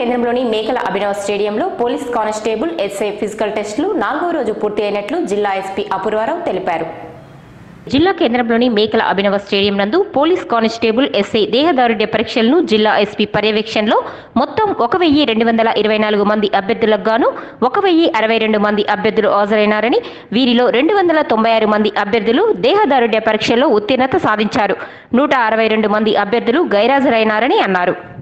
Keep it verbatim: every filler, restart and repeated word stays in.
కేంద్రంలోని మేకల అభినవ్ స్టేడియంలో పోలీస్ కానిస్టేబుల్ ఎస్ఐ ఫిజికల్ టెస్టులు నాలుగో రోజు పూర్తి అయినట్లు జిల్లా ఎస్పీ అపూర్వారావు తెలిపారు. జిల్లా కేంద్రంలోని మేకల అభినవ స్టేడియం నందు పోలీస్ కానిస్టేబుల్ ఎస్ఐ దేహదారుఢ్య పరీక్షలను జిల్లా ఎస్పీ పర్యవేక్షణలో మొత్తం ఒక వెయ్యి రెండు వందల ఇరవై నాలుగు మంది అభ్యర్థులకు గాను ఒక వెయ్యి అరవై రెండు మంది అభ్యర్థులు హాజరైనారని, వీరిలో రెండు వందల తొంభై ఆరు మంది అభ్యర్థులు దేహదారుఢ్య పరీక్షల్లో ఉత్తీర్ణత సాధించారు. నూట అరవై రెండు మంది అభ్యర్థులు గైరాజరైనారని అన్నారు.